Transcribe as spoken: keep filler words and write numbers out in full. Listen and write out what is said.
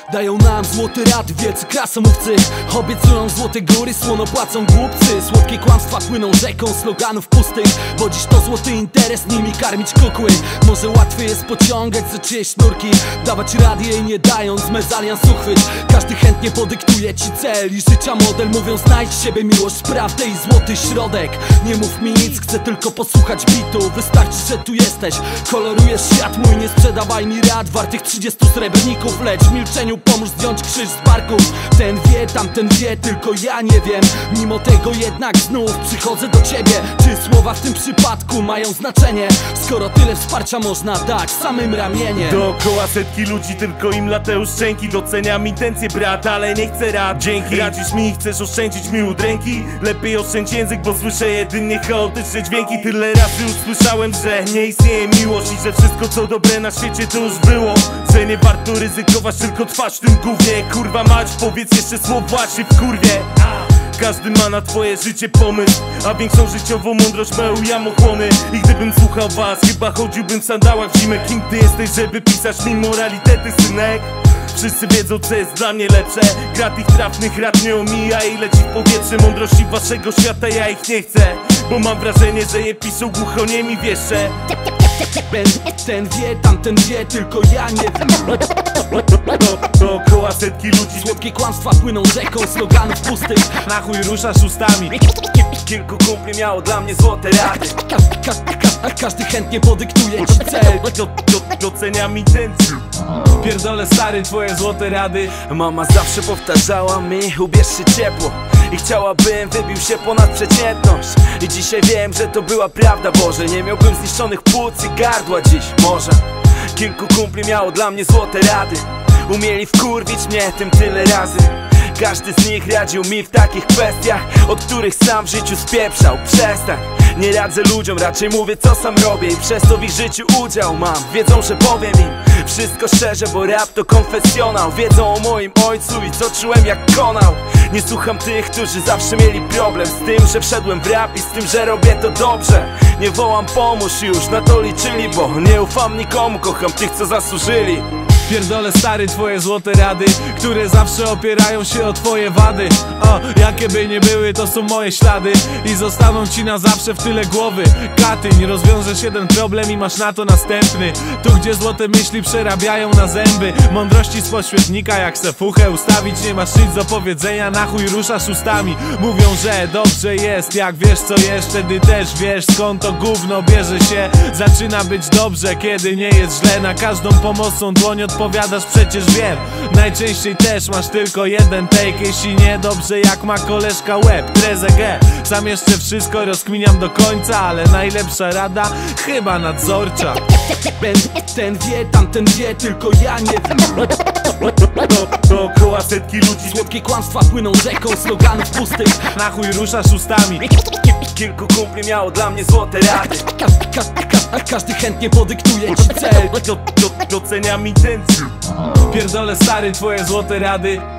Dają nam złote rady, wielcy krasomówcy. Obiecują złote góry, słono płacą głupcy. Słodkie kłamstwa płyną rzeką sloganów pustych, bo dziś to złoty interes, nimi karmić kukły. Może łatwiej jest pociągać za czyjeś sznurki, dawać rady jej nie dając mezalians uchwyć. Każdy chętnie podyktuje ci cel i życia model. Mówią znajdź siebie, miłość, prawdę i złoty środek. Nie mów mi nic, chcę tylko posłuchać bitu. Wystarczy, że tu jesteś, kolorujesz świat mój. Nie sprzedawaj mi rad wartych trzydziestu srebrników, lecz w milczeniu pomóż zdjąć krzyż z barków. Ten wie, tamten wie, tylko ja nie wiem. Mimo tego jednak znów przychodzę do ciebie. Czy słowa w tym przypadku mają znaczenie, skoro tyle wsparcia można dać samym ramieniem? Dookoła setki ludzi, tylko im latają szczęki. Doceniam intencje brat, ale nie chcę rad. Dzięki, radzisz mi, chcesz oszczędzić mi udręki. Lepiej oszczędź język, bo słyszę jedynie chaotyczne dźwięki. Tyle razy już słyszałem, że nie istnieje miłość i że wszystko co dobre na świecie to już było. Że nie warto ryzykować, tylko trwać w tym gównie. Kurwa mać, powiedz jeszcze słowa się w kurwie. Każdy ma na twoje życie pomysł, a większą życiową mądrość mają jamochłony. I gdybym słuchał was, chyba chodziłbym w sandałach w zimę. Kim ty jesteś, żeby pisać mi moralitety, synek? Wszyscy wiedzą, co jest dla mnie lepsze. Grat ich trafnych rad nie omija i leci w powietrze. Mądrości waszego świata ja ich nie chcę, bo mam wrażenie, że je piszą głuchoniemi wieszcze. Ten wie, tamten wie, tylko ja nie wiem. Dookoła setki ludzi, słodkie kłamstwa płyną rzeką sloganów pustych. na chuj ruszasz ustami. Kilku kumpli miało dla mnie złote rady. Ka ka ka każdy chętnie podyktuje ci cel. Do, do, doceniam intencje. Pierdolę stary, twoje złote rady. Mama zawsze powtarzała mi, ubierz się ciepło. I chciałabym, wybił się ponad przeciętność. I dzisiaj wiem, że to była prawda, Boże. Nie miałbym zniszczonych płuc i gardła dziś, może. Kilku kumpli miało dla mnie złote rady. Umieli wkurwić mnie tym tyle razy. Każdy z nich radził mi w takich kwestiach, od których sam w życiu spieprzał. Przestań, nie radzę ludziom, raczej mówię co sam robię. I przez to w ich życiu udział mam. Wiedzą, że powiem im wszystko szczerze, bo rap to konfesjonał. Wiedzą o moim ojcu i co czułem jak konał. Nie słucham tych, którzy zawsze mieli problem z tym, że wszedłem w rap i z tym, że robię to dobrze. Nie wołam pomóż, już na to liczyli, bo nie ufam nikomu, kocham tych, co zasłużyli. Pierdolę stary, twoje złote rady, które zawsze opierają się o twoje wady. O, jakie by nie były, to są moje ślady i zostaną ci na zawsze w tyle głowy. Katyń, rozwiążesz jeden problem i masz na to następny. Tu gdzie złote myśli przerabiają na zęby. Mądrości z poświetnika, jak se fuchę ustawić. Nie masz nic do powiedzenia, na chuj ruszasz ustami. Mówią, że dobrze jest, jak wiesz co jest. Wtedy też wiesz, skąd to gówno bierze się. Zaczyna być dobrze, kiedy nie jest źle. Na każdą pomocną dłoń odpowiadasz, przecież wiem. Najczęściej też masz tylko jeden take. Jeśli nie dobrze, jak ma koleżka łeb, trezegę. Sam jeszcze wszystko rozkminiam do końca, ale najlepsza rada chyba nadzorcza. Ten wie, tamten wie, tylko ja nie wiem. Dookoła setki ludzi, słodkie kłamstwa płyną rzeką sloganów pustych. Na chuj ruszasz ustami. Kilku kumpli miało dla mnie złote rady. Ka ka ka każdy chętnie podyktuje ci cel. do, do, doceniam intencje. Pierdolę stary, twoje złote rady.